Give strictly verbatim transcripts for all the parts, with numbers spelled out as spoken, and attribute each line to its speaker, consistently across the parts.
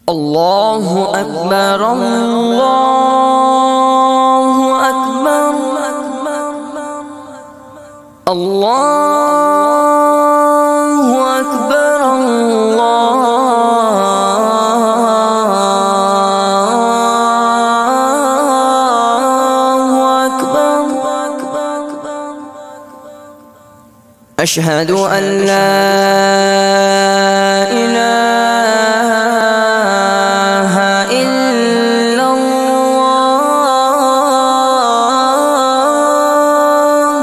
Speaker 1: الله أكبر الله أكبر الله أكبر الله أكبر. أشهد أن لا إله إلا الله.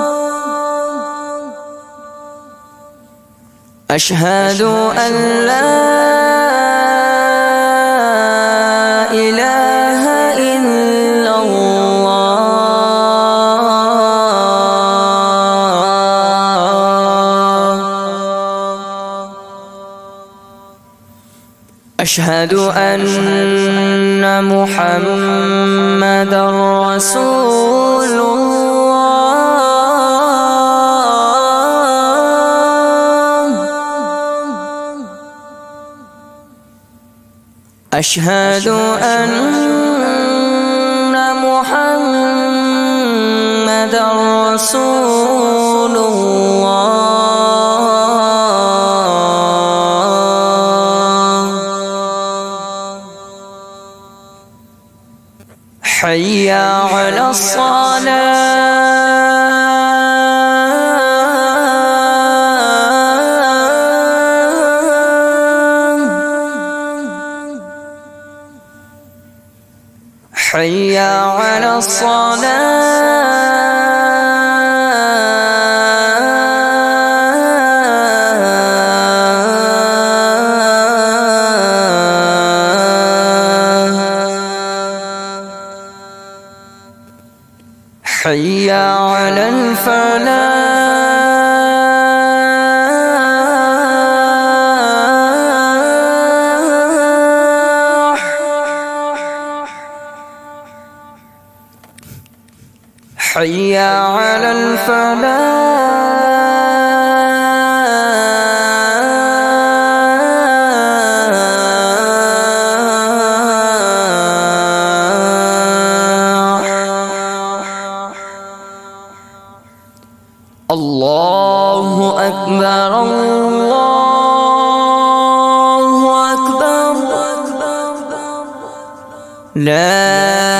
Speaker 1: أشهد أن لا إله إلا الله. أشهد أن محمدًا رسول الله. أشهد أن محمدًا رسول الله. حي على الصلاة. حي على الصلاة. حي على الفلاح. حي على الفلاح. الله أكبر الله أكبر. لا